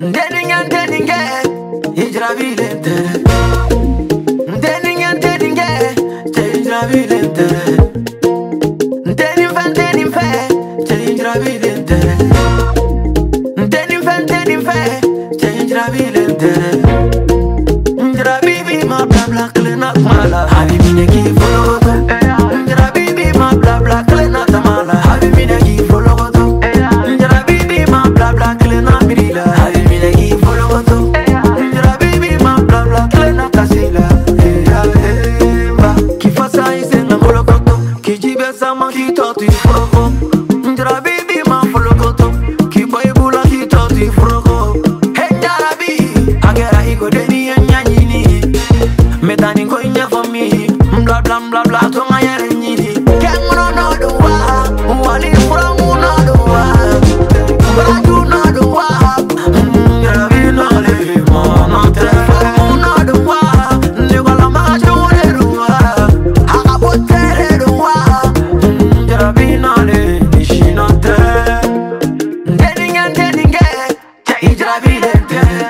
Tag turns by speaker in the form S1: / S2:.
S1: Deninga, Ijrabilente. Deninga, Ijrabilente. Deninfa, Ijrabilente. Deninfa, Ijrabilente. Ijrabibi ma bla bla klena mala. Habibi ne ki follow. Ijrabibi ma bla bla klena mala. Habibi ne ki follow. Ijrabibi ma bla bla klena mirila. Habibi ne ki follow. Ijrabibi ma bla bla klena kasila. Kifasa isenga molokoto. Kijibe sama kitoti froko. Ijrabibi ma follow. Kibaibula kitoti froko. Ijrabi agera iko deni nyanyini. Metani ko inya for me. Bla bla bla bla to ngayere nyini. Kengro no do wa. Wali from no do wa. Badu no do wa. Ijrabi no le mama te. No do wa. Nigala ma jore do wa. Akabotere do wa. Ijrabi no le ishinote. Deninga, Ijrabilente.